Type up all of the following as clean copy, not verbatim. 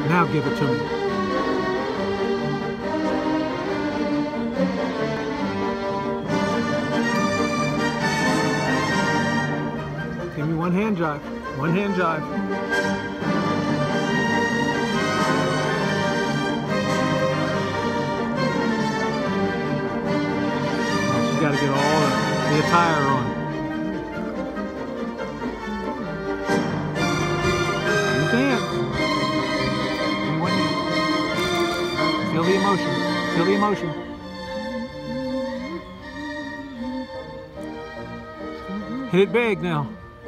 Now give it to me. Give me one hand jive. One hand jive. She's got to get all the attire on. You dance. Give me one hand. Feel the emotion. Feel the emotion. Hit it big now.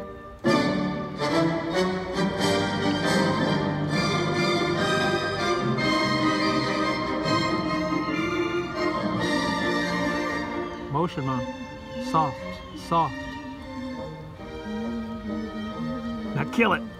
Motion, Mom. Soft, soft. Now kill it.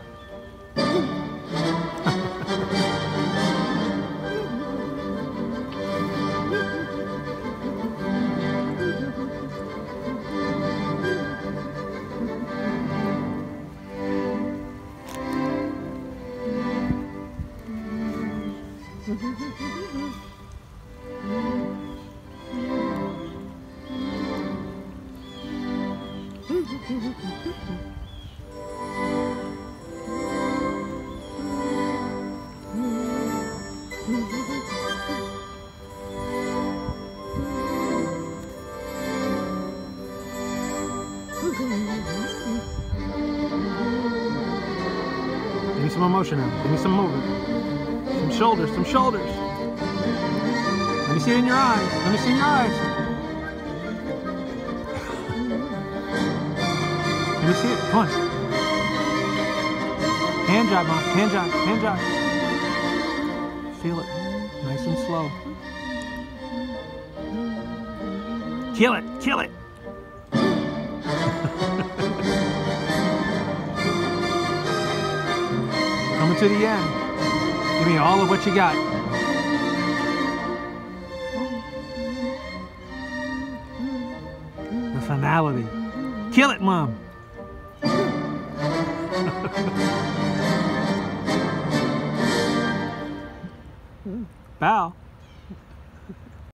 Give me some emotion now. Give me some movement. Some shoulders, some shoulders. Let me see it in your eyes. Let me see in your eyes. Let me see it. Come on. Hand jive, Mom. Hand jive. Hand jive. Feel it. Nice and slow. Kill it. Kill it. Coming to the end. Give me all of what you got. The finality. Kill it, Mom. Bow.